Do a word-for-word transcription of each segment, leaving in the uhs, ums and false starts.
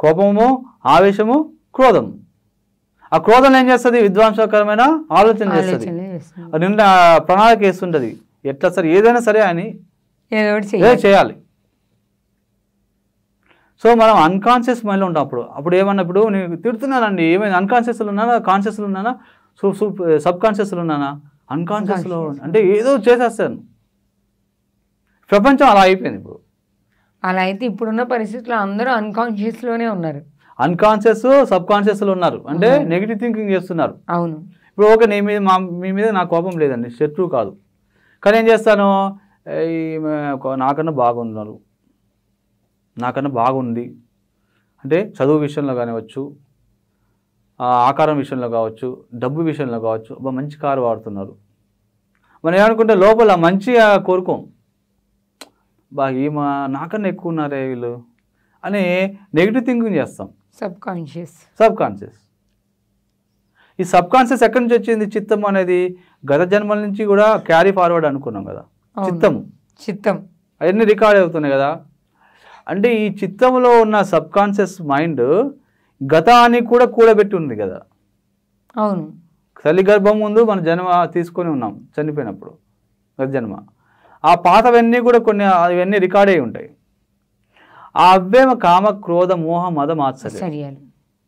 కోపము, ఆవేశము, క్రోధం. ఆ క్రోధం ఏం చేస్తుంది? విధ్వంసకరమైన ఆలోచన చేస్తుంది, నిండా ప్రణాళిక వేస్తుంటుంది. ఎట్లా సరే ఏదైనా సరే అని ఏదో చేయాలి. సో మనం అన్కాన్షియస్ మైండ్లో ఉంటాం. అప్పుడు అప్పుడు ఏమన్నప్పుడు నేను తిడుతున్నానండి, ఏమైంది? అన్కాన్షియస్లో ఉన్నానా, కాన్షియస్లో ఉన్నానా, సూ సూ సబ్ కాన్షియస్లో ఉన్నానా? అన్కాన్షియస్లో అంటే ఏదో చేసేస్తాను. ప్రపంచం అలా అయిపోయింది ఇప్పుడు. అలా అయితే ఇప్పుడున్న పరిస్థితుల్లో అందరూ అన్కాన్షియస్లోనే ఉన్నారు. అన్కాన్షియస్, సబ్ కాన్షియస్లో ఉన్నారు. అంటే నెగిటివ్ థింకింగ్ చేస్తున్నారు. అవును. ఇప్పుడు ఓకే, నీ మీద మా మీ మీద నాకు కోపం లేదండి, శత్రువు కాదు, కానీ ఏం చేస్తాను, నాకన్నా బాగున్నారు, నాకన్నా బాగుంది అంటే చదువు విషయంలో కానివచ్చు, ఆకారం విషయంలో కావచ్చు, డబ్బు విషయంలో కావచ్చు, అబ్బా మంచి కారు వాడుతున్నారు. మనం ఏమనుకుంటే లోపల మంచి కోరుకోం, బా ఈమా నాకన్నా ఎక్కువ ఉన్నారే వీళ్ళు అని నెగిటివ్ థింకింగ్ చేస్తాం. సబ్ కాన్షియస్ సబ్ కాన్షియస్ ఈ సబ్ కాన్షియస్ ఎక్కడి నుంచి వచ్చింది? చిత్తం అనేది గత జన్మల నుంచి కూడా క్యారీ ఫార్వర్డ్ అనుకున్నాం కదా. చిత్తము చిత్తం అవన్నీ రికార్డ్ అవుతున్నాయి కదా. అంటే ఈ చిత్తంలో ఉన్న సబ్ కాన్షియస్ మైండ్ గతాన్ని కూడా కూడబెట్టి ఉంది కదా. అవును. తల్లి గర్భం ముందు మన జన్మ తీసుకొని ఉన్నాం చనిపోయినప్పుడు, గత జన్మ. ఆ పాతవన్నీ కూడా కొన్ని అవన్నీ రికార్డ్ అయి ఉంటాయి. ఆ అవ్వేమ కామ, క్రోధ, మోహ, మద, మాత్సర్యాలు.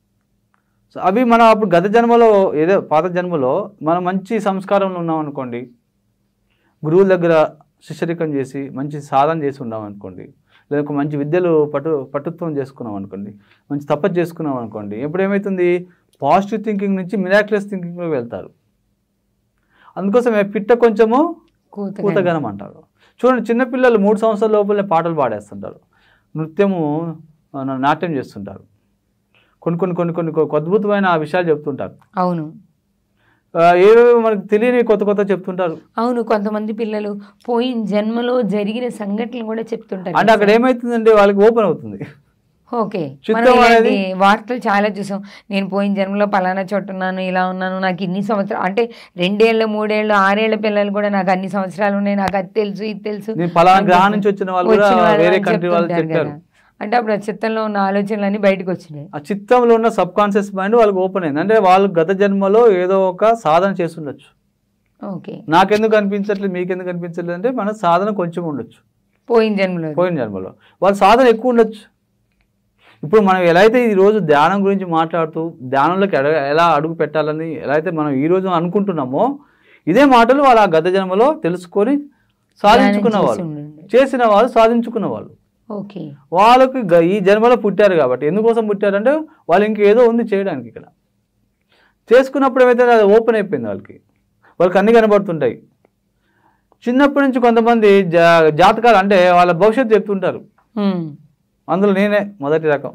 సో అవి మనం అప్పుడు గత జన్మలో ఏదో పాత జన్మలో మనం మంచి సంస్కారంలో ఉన్నాం అనుకోండి, గురువుల దగ్గర శిష్యరికం చేసి మంచి సాధన చేసి ఉన్నాం అనుకోండి, లేదా ఒక మంచి విద్యలు పటు పటుత్వం చేసుకున్నాం అనుకోండి, మంచి తపస్సు చేసుకున్నాం అనుకోండి, ఇప్పుడు ఏమవుతుంది? పాజిటివ్ థింకింగ్ నుంచి మిరాక్యులస్ థింకింగ్లో వెళ్తారు. అందుకోసమే పిట్ట కొంచెము కూతగనం అంటారు. చూడండి, చిన్నపిల్లలు మూడు సంవత్సరాల లోపలనే పాటలు పాడేస్తుంటారు, నృత్యము నాట్యం చేస్తుంటారు, కొన్ని కొన్ని కొన్ని కొన్ని అద్భుతమైన విషయాలు చెప్తుంటారు. అవును. ఏవేవో మనకు తెలియని కొత్త కొత్త చెప్తుంటారు. అవును. కొంతమంది పిల్లలు పోయిన జన్మలో జరిగిన సంఘటనలు కూడా చెప్తుంటారు. అంటే అక్కడ ఏమవుతుందంటే వాళ్ళకి ఓపెన్ అవుతుంది. ఓకే, వార్తలు చాలా చూసాం. నేను పోయిన జన్మలో పలానా చోట ఉన్నాను, ఇలా ఉన్నాను, నాకు ఇన్ని సంవత్సరాలు, అంటే రెండేళ్ళు మూడేళ్ళు ఆరేళ్ల పిల్లలు కూడా నాకు అన్ని సంవత్సరాలు ఉన్నాయి, నాకు అది తెలుసు ఇది తెలుసు, పలానా గ్రహం నుంచి వచ్చిన వాళ్ళు వేరే కంట్రీ వాళ్ళు చెప్తారు. అంటే అప్పుడు ఆ చిత్తంలో ఉన్న ఆలోచనలన్నీ బయటకు వచ్చినాయి. ఆ చిత్తంలో ఉన్న సబ్ కాన్షియస్ మైండ్ వాళ్ళకి ఓపెన్ అయింది. అంటే వాళ్ళు గత జన్మలో ఏదో ఒక సాధన చేస్తుండొచ్చు. ఓకే, నాకెందుకు అనిపించట్లేదు, మీకెందుకు అనిపించట్లేదు అంటే మన సాధన కొంచెం ఉండొచ్చు పోయిన జన్మలో. పోయిన జన్మలో వాళ్ళ సాధన ఎక్కువ ఉండొచ్చు. ఇప్పుడు మనం ఎలా అయితే ఈరోజు ధ్యానం గురించి మాట్లాడుతూ ధ్యానంలోకి ఎలా అడుగు పెట్టాలని ఎలా అయితే మనం ఈరోజు అనుకుంటున్నామో, ఇదే మాటలు వాళ్ళు ఆ గత జన్మలో తెలుసుకొని సాధించుకున్న వాళ్ళు, చేసిన వాళ్ళు, సాధించుకున్న వాళ్ళు. ఓకే, వాళ్ళకి ఈ జన్మలో పుట్టారు కాబట్టి, ఎందుకోసం పుట్టారంటే వాళ్ళు ఇంకేదో ఉంది చేయడానికి. ఇక్కడ చేసుకున్నప్పుడు ఏమైతే అది ఓపెన్ అయిపోయింది వాళ్ళకి, వాళ్ళకి అన్నీ కనబడుతుంటాయి. చిన్నప్పటి నుంచి కొంతమంది జా జాతకాలు అంటే వాళ్ళ భవిష్యత్తు చెప్తుంటారు. అందులో నేనే మొదటి రకం.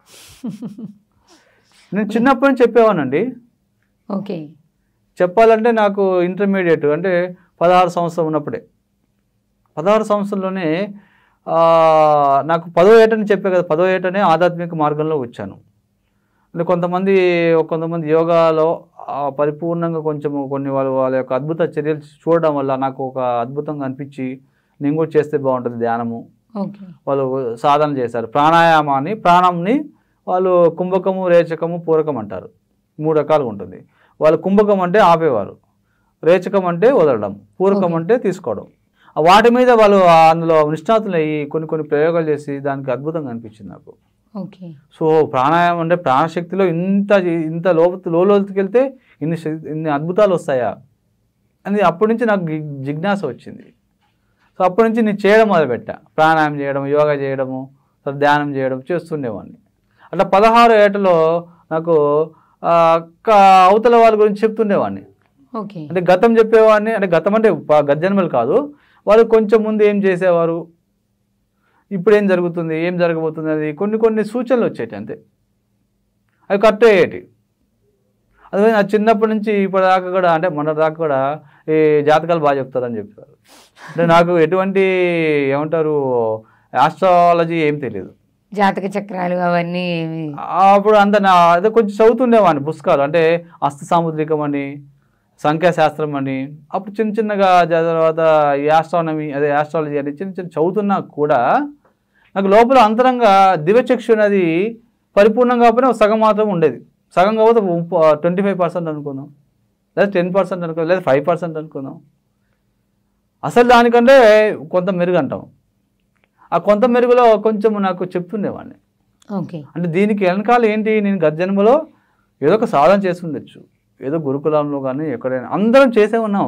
నేను చిన్నప్పటి నుంచి చెప్పేవానండి. ఓకే, చెప్పాలంటే నాకు ఇంటర్మీడియట్ అంటే పదహారు సంవత్సరం ఉన్నప్పుడే, పదహారు సంవత్సరంలోనే నాకు పదో ఏటని చెప్పే కదా, పదో ఏటనే ఆధ్యాత్మిక మార్గంలో వచ్చాను. అంటే కొంతమంది కొంతమంది యోగాలో పరిపూర్ణంగా కొంచెం కొన్ని వాళ్ళు వాళ్ళ యొక్క అద్భుత చర్యలు చూడడం వల్ల నాకు ఒక అద్భుతంగా అనిపించి నేను కూడా చేస్తే బాగుంటుంది ధ్యానము. వాళ్ళు సాధన చేశారు ప్రాణాయామాన్ని. ప్రాణంని వాళ్ళు కుంభకము, రేచకము, పూరకం అంటారు. మూడు రకాలుగా ఉంటుంది. వాళ్ళు కుంభకం అంటే ఆపేవారు, రేచకం అంటే వదలడం, పూరకం అంటే తీసుకోవడం. వాటి మీద వాళ్ళు అందులో నిష్ణాతులు అయ్యి కొన్ని కొన్ని ప్రయోగాలు చేసి దానికి అద్భుతంగా అనిపించింది నాకు. ఓకే, సో ప్రాణాయామం అంటే ప్రాణశక్తిలో ఇంత ఇంత లోతు లోతుకి వెళ్తే ఇన్ని ఇన్ని అద్భుతాలు వస్తాయా అని అప్పటి నుంచి నాకు జిజ్ఞాస వచ్చింది. సో అప్పటి నుంచి నేను చేయడం మొదలుపెట్టా. ప్రాణాయామం చేయడం, యోగా చేయడము, ధ్యానం చేయడం చేస్తుండేవాడిని. అట్లా పదహారు ఏటలో నాకు అవతల వాళ్ళ గురించి చెప్తుండేవాడిని. అంటే గతం చెప్పేవాడిని. అంటే గతం అంటే గత జన్మలు కాదు, వాళ్ళు కొంచెం ముందు ఏం చేసేవారు, ఇప్పుడు ఏం జరుగుతుంది, ఏం జరగబోతుంది అది కొన్ని కొన్ని సూచనలు వచ్చేటి అంతే. అవి కరెక్ట్ అయ్యేటి. అదే నా చిన్నప్పటి నుంచి ఇప్పటిదాకా కూడా, అంటే మొన్న దాకా కూడా ఈ జాతకాలు బాగా చెప్తారని చెప్పారు. అంటే నాకు ఎటువంటి ఏమంటారు ఆస్ట్రాలజీ ఏం తెలియదు, జాతక చక్రాలు అవన్నీ. అప్పుడు అంత నా అదే కొంచెం చదువుతుండేవాడిని పుస్తకాలు. అంటే హస్త సాముద్రికం అని, సంఖ్యాశాస్త్రం అని, అప్పుడు చిన్న చిన్నగా తర్వాత ఈ ఆస్ట్రానమీ అదే ఆస్ట్రాలజీ అని చిన్న చిన్న చదువుతున్నా కూడా నాకు లోపల అంతరంగా దివ్యచక్షు అనేది పరిపూర్ణంగా కాకపోయినా సగం మాత్రం ఉండేది. సగం కాకపోతే ట్వంటీ ఫైవ్ పర్సెంట్ అనుకుందాం, లేదా టెన్ పర్సెంట్ అనుకుందాం, లేదా ఫైవ్ పర్సెంట్ అనుకుందాం. అసలు దానికంటే కొంత మెరుగు అంటాం. ఆ కొంత మెరుగులో కొంచెం నాకు చెప్తుండేవాడిని. ఓకే. అంటే దీనికి వెనకాల ఏంటి, నేను గత జన్మలో ఏదో ఒక సాధన చేసి ఉండొచ్చు, ఏదో గురుకులంలో కానీ ఎక్కడైనా అందరం చేసే ఉన్నాం.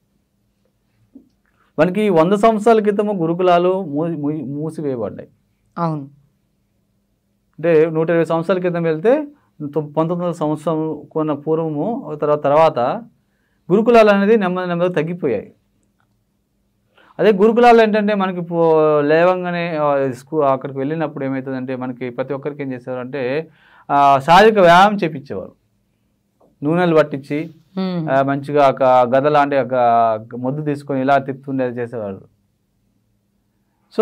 మనకి వంద సంవత్సరాల క్రితము గురుకులాలు మూసి మూసివేయబడ్డాయి. అవును. అంటే నూట ఇరవై సంవత్సరాల క్రితం వెళ్తే పంతొమ్మిది వందల సంవత్సరం కొన్న పూర్వము తర్వాత తర్వాత గురుకులాలు అనేది నెమ్మది నెమ్మది తగ్గిపోయాయి. అదే గురుకులాలు ఏంటంటే మనకి లేవంగానే స్కూ అక్కడికి వెళ్ళినప్పుడు ఏమవుతుందంటే మనకి ప్రతి ఒక్కరికి ఏం చేసేవారంటే శారీరక వ్యాయామం చేపించేవారు. నూనెలు పట్టించి మంచిగా ఒక గద లాంటి ఒక మొద్దు తీసుకొని ఇలా తిప్పుతుండేది చేసేవారు. సో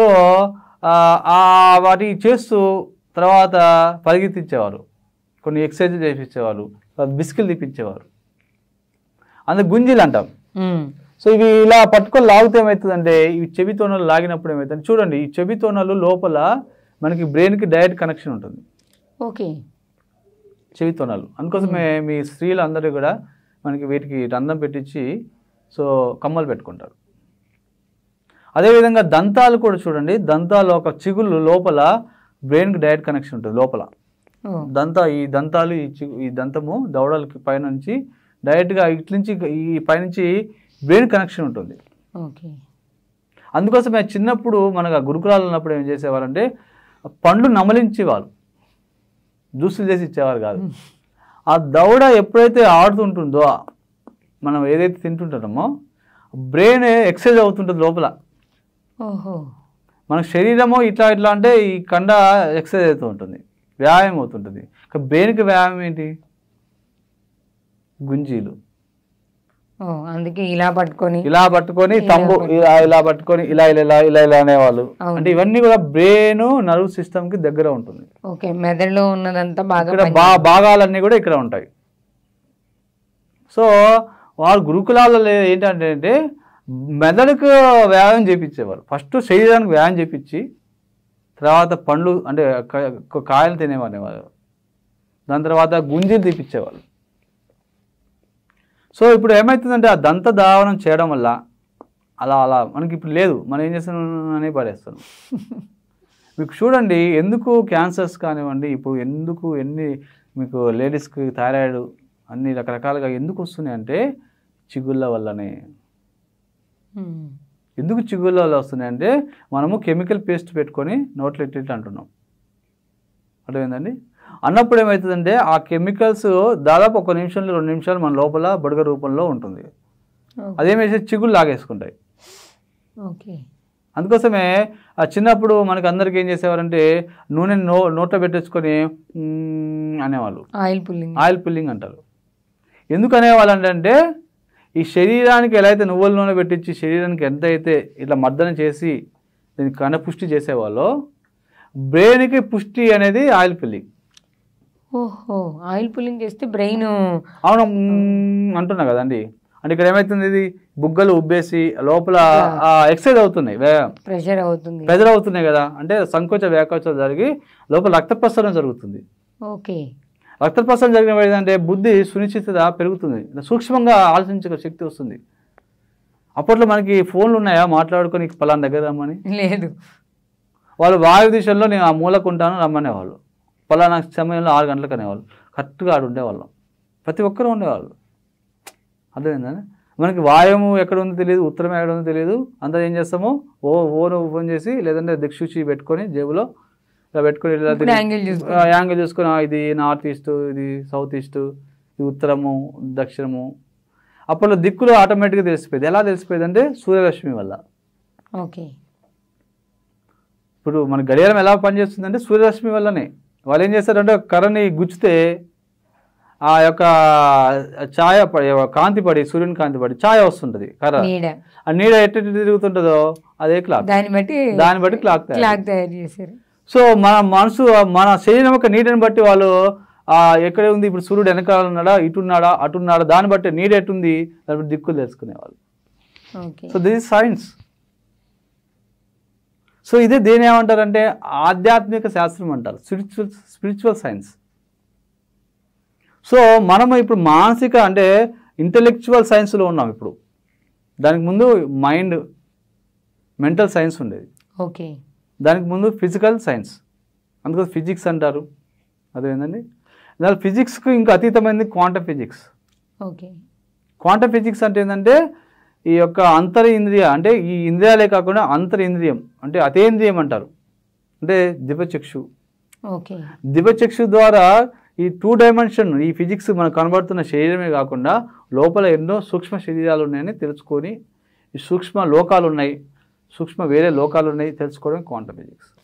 వాటి చేస్తూ తర్వాత పరిగెత్తించేవారు, కొన్ని ఎక్సర్సైజ్ చేయించేవారు, బిస్కిల్ తిప్పించేవారు. అందుకు గుంజీలు అంటాం. సో ఇవి ఇలా పట్టుకొని లాగితే ఏమవుతుందంటే ఇవి చెవితోనలు లాగినప్పుడు ఏమవుతుంది చూడండి, ఈ చెవితోనలు లోపల మనకి బ్రెయిన్కి డైరెక్ట్ కనెక్షన్ ఉంటుంది. ఓకే. చెవితోనలు అందుకోసమే మీ స్త్రీలు అందరూ కూడా మనకి వీటికి రంధ్రం పెట్టించి సో కమ్మలు పెట్టుకుంటారు. అదేవిధంగా దంతాలు కూడా చూడండి, దంతాలు ఒక చిగుళ్ళు లోపల బ్రెయిన్కి డైరెక్ట్ కనెక్షన్ ఉంటుంది. లోపల దంత ఈ దంతాలు ఈ చి ఈ దంతము దవడలకి పైనుంచి డైరెక్ట్గా ఇట్ల నుంచి ఈ పైనుంచి బ్రెయిన్ కనెక్షన్ ఉంటుంది. ఓకే. అందుకోసమే చిన్నప్పుడు మనకు గురుకులాలు ఉన్నప్పుడు ఏం చేసేవారంటే పండ్లు నమలించేవాళ్ళు, జ్యూసులు చేసి ఇచ్చేవారు కాదు. ఆ దవడ ఎప్పుడైతే ఆడుతుంటుందో మనం ఏదైతే తింటుంటామో బ్రెయిన్ ఎక్సర్సైజ్ అవుతుంటుంది లోపల. ఓహో. మన శరీరము ఇట్లా ఇట్లా అంటే ఈ కండ ఎక్సర్సైజ్ అవుతూ ఉంటుంది, వ్యాయామం అవుతుంటుంది. బ్రెయిన్కి వ్యాయామం ఏంటి, గుంజీలు. అందుకే ఇలా పట్టుకొని ఇలా పట్టుకొని తంబు ఇలా ఇలా పట్టుకొని ఇలా ఇలా ఇలా ఇలా అనేవాళ్ళు. అంటే ఇవన్నీ కూడా బ్రెయిన్ నర్వ్ సిస్టమ్ కి దగ్గర ఉంటుంది. ఓకే. మెదడులో ఉన్నదంతా బాగా ఇక్కడ భాగాలన్నీ కూడా ఇక్కడ ఉంటాయి. సో వారు గురుకులాలలో ఏంటంటే అంటే మెదడుకు వ్యాయామం చేయించేవారు. ఫస్ట్ శరీరానికి వ్యాయామం చేయించి తర్వాత పండ్లు అంటే కాయలు తినేవారు, దాని తర్వాత గుంజీలు తీపిచ్చేవాళ్ళు. సో ఇప్పుడు ఏమవుతుందంటే ఆ దంత దావనం చేయడం వల్ల అలా అలా మనకి ఇప్పుడు లేదు, మనం ఏం చేస్తున్నామని పడేస్తాం. మీకు చూడండి ఎందుకు క్యాన్సర్స్ కానివ్వండి, ఇప్పుడు ఎందుకు ఎన్ని మీకు లేడీస్కి థైరాయిడ్ అన్ని రకరకాలుగా ఎందుకు వస్తున్నాయి అంటే చిగుళ్ళ వల్లనే. ఎందుకు చిగుళ్ళ వల్ల వస్తున్నాయి అంటే మనము కెమికల్ పేస్ట్ పెట్టుకొని నోట్లో ఇట్టి అంటున్నాం, అర్థమైందండి. అన్నప్పుడు ఏమవుతుందంటే ఆ కెమికల్స్ దాదాపు ఒక నిమిషంలో రెండు నిమిషాలు మన లోపల బుడగ రూపంలో ఉంటుంది, అదేమేసి చిగుళ్ళు లాగేసుకుంటాయి. ఓకే. అందుకోసమే ఆ చిన్నప్పుడు మనకి అందరికి ఏం చేసేవారంటే నూనె నో నోట్లో పెట్టేసుకొని అనేవాళ్ళు, ఆయిల్ పుల్లింగ్ ఆయిల్ పుల్లింగ్ అంటారు. ఎందుకు అనేవాళ్ళు అంటే ఈ శరీరానికి ఎలా అయితే నువ్వుల నూనె పెట్టించి శరీరానికి ఎంత అయితే ఇట్లా మర్దన చేసి దీనికి కణ పుష్టి చేసేవాళ్ళో బ్రెయిన్కి పుష్టి అనేది ఆయిల్ పుల్లింగ్. ఓహో. ఆయిల్ పుల్లింగ్ చేస్తే బ్రెయిన్ అవును అంటున్నా కదండి. అంటే ఇక్కడ ఏమవుతుంది, ఇది బుగ్గలు ఉబ్బేసి లోపల ఎక్సర్సైజ్ అవుతున్నాయి, ప్రెషర్ అవుతుంది ప్రెషర్ అవుతున్నాయి కదా, అంటే సంకోచ వ్యాకోచం జరిగి లోపల రక్త ప్రసరణ జరుగుతుంది. ఓకే. రక్త ప్రసరణ జరిగిన ఏంటంటే బుద్ధి సునిశ్చితత పెరుగుతుంది, సూక్ష్మంగా ఆలోచించే శక్తి వస్తుంది. అప్పట్లో మనకి ఫోన్లు ఉన్నాయా మాట్లాడుకొని పలానా దగ్గర రమ్మని? లేదు. వాళ్ళు వాయు దిశల్లో నేను ఆ మూలకు ఉంటాను రమ్మనేవాళ్ళు, పలానా సమయంలో ఆరు గంటలకు అనేవాళ్ళు, కరెక్ట్గా ఆడు ఉండేవాళ్ళం, ప్రతి ఒక్కరూ ఉండేవాళ్ళు. అర్థమైందని మనకి వాయువు ఎక్కడ ఉందో తెలియదు, ఉత్తరం ఎక్కడ ఉందో తెలియదు, అందరూ ఏం చేస్తామో ఓ ఓను ఫోన్ చేసి లేదంటే దిక్సూచి పెట్టుకొని జేబులో ఇలా పెట్టుకొని యాంగిల్ చూసుకొని ఇది నార్త్ ఈస్ట్, ఇది సౌత్ ఈస్ట్, ఇది ఉత్తరము దక్షిణము. అప్పట్లో దిక్కులు ఆటోమేటిక్గా తెలిసిపోయేది. ఎలా తెలిసిపోయేది అంటే సూర్యరశ్మి వల్ల. ఓకే. ఇప్పుడు మన గడియారం ఎలా పనిచేస్తుందంటే సూర్యరశ్మి వల్లనే. వాళ్ళు ఏం చేస్తారంటే కర్రని గుచ్చితే ఆ యొక్క ఛాయ పడి కాంతి పడి సూర్యుని కాంతి పడి ఛాయ వస్తుంటది కర్ర, ఆ నీడ ఎట్టి తిరుగుతుంటుందో అదే క్లాక్, దాన్ని బట్టి దాన్ని బట్టి క్లాక్ క్లాక్ తయారు చేశారు. సో మన మనసు మన శరీరం యొక్క నీడని బట్టి వాళ్ళు ఆ ఎక్కడే ఉంది, ఇప్పుడు సూర్యుడు వెనకాల ఉన్నాడా ఇటున్నాడా అటున్నాడా దాన్ని బట్టి నీడ ఎట్టుంది దాన్ని బట్టి దిక్కులు తెలుసుకునేవాళ్ళు. So this is science. So ఇదే దేని ఏమంటారంటే ఆధ్యాత్మిక శాస్త్రం అంటారు, స్పిరిచువల్ స్పిరిచువల్ సైన్స్. సో మనం ఇప్పుడు మానసిక అంటే ఇంటలెక్చువల్ సైన్స్లో ఉన్నాం ఇప్పుడు. దానికి ముందు మైండ్ మెంటల్ సైన్స్ ఉండేది. ఓకే. దానికి ముందు ఫిజికల్ సైన్స్, అందుకని ఫిజిక్స్ అంటారు. అదేంటండి దాని ఫిజిక్స్కు ఇంకా అతీతమైనది quantum physics. Okay. Quantum physics అంటే ఏంటంటే ఈ యొక్క అంతర్ ఇంద్రియ అంటే ఈ ఇంద్రియాలే కాకుండా అంతర్ ఇంద్రియం అంటే అతేంద్రియం అంటారు, అంటే దివ్యచక్షు. ఓకే. దివ్యచక్షు ద్వారా ఈ టూ డైమెన్షన్ ఈ ఫిజిక్స్ మనకు కనబడుతున్న శరీరమే కాకుండా లోపల ఎన్నో సూక్ష్మ శరీరాలు ఉన్నాయని తెలుసుకొని, ఈ సూక్ష్మ లోకాలు ఉన్నాయి, సూక్ష్మ వేరే లోకాలు ఉన్నాయి తెలుసుకోవడం క్వాంటమ్ ఫిజిక్స్.